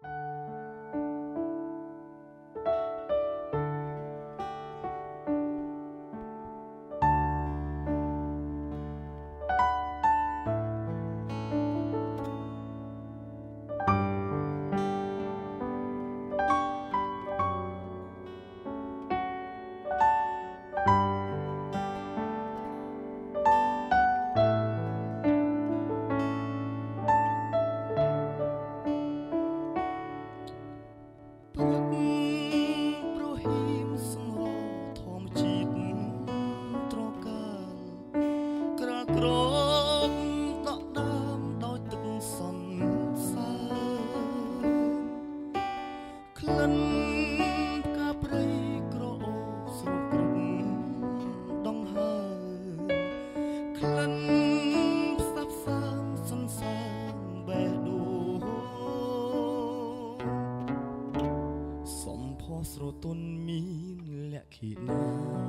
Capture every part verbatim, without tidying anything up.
ស្រទន់មានលក្ខិណា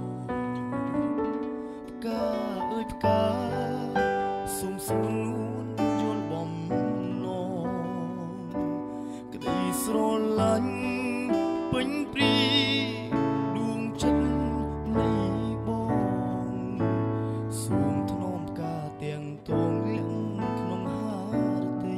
ផ្កាអើយផ្កាសុំស្នួនយល់បំណងក្តីស្រឡាញ់ពេញព្រីដួងចិត្តនៃបងសូមថ្នមផ្កាទាំងទងលៀងក្នុងហារតី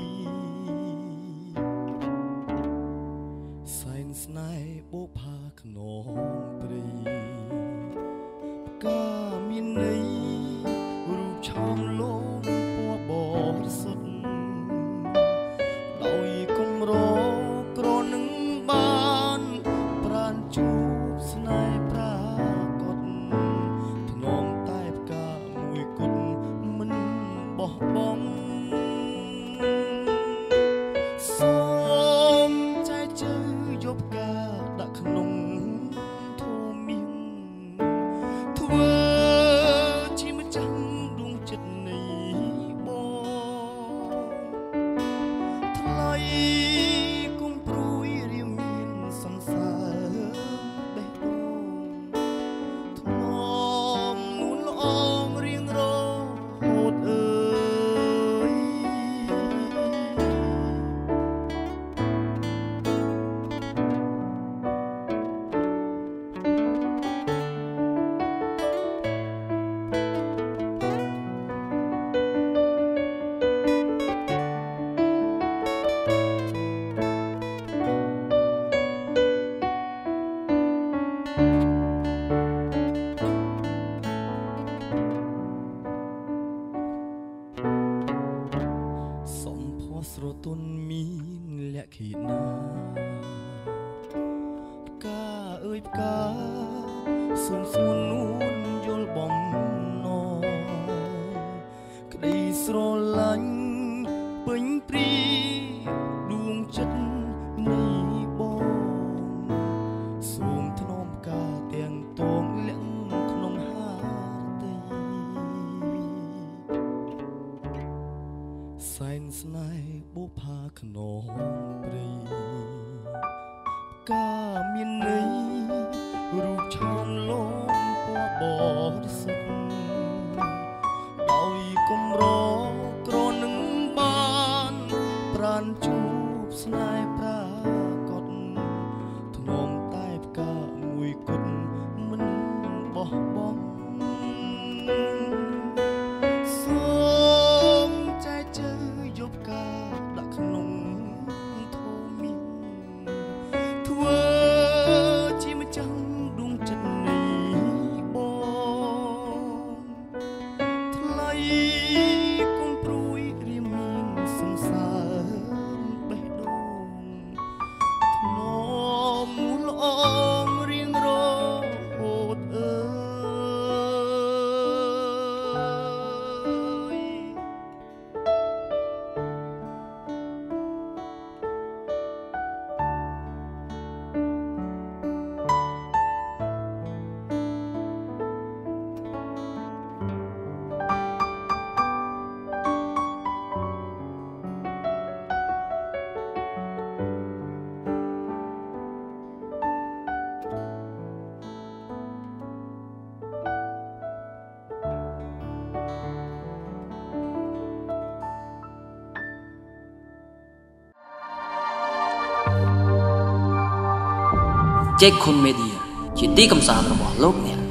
សែនស្នេហ៍បូផាខ្នងព្រៃផ្កាមានន័យរូបឆោមលោមពណ៌បរិសុទ្ធដោយកំរក្រនឹងបានប្រានជួបស្នេហ៍ប្រាកដធ្នមតែផ្កាមួយគត់មិនបោះបង់សូមចែកជើយកផ្កាដាក់ក្នុងធូមៀងធ្វើជាម្ចាស់ដួងចិត្តនៃបងថ្លៃគុំព្រួយរៀមមានសង្សារបេះដូងថ្នមនួនល្អងរៀងរហូតអើយស្រទន់មានលក្ខិណាផ្កាអើយផ្កាសូមស្នួននួនយល់បំណងក្តីស្រឡាញ់ពេញព្រីដួងចិត្តនៃបងសូមថ្នមផ្កាទាំងទងលៀងក្នុងហារតីសែនស្នេហ៍បូផាខ្នងព្រៃផ្កាមានន័យរូបឆោមលោមពណ៌បរិសុទ្ធដោយកំរក្រនឹងបានប្រានជួបស្នេហ៍ប្រាកដធ្នមតែផ្កាមួយគត់មិនបោះបង់សូមចែកជើយកផ្កាដាក់ក្នុងធូមៀងធ្វើជាម្ចាស់ដួងចិត្តនៃបងថ្លៃគុំព្រួយរៀមមានសង្សារបេះដូងចេកខុនមេឌៀជាទីកំសាន្តរបស់លោកអ្នក